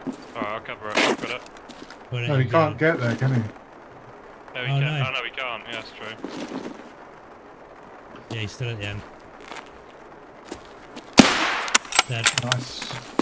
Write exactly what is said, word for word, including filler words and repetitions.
Alright, I'll cover it. I'll put it. Put it No, in he can't down. get there, can he? No, we Oh, can. no. Oh, no, we can't. Yeah, that's true. Yeah, he's still at the end. Dead. Nice.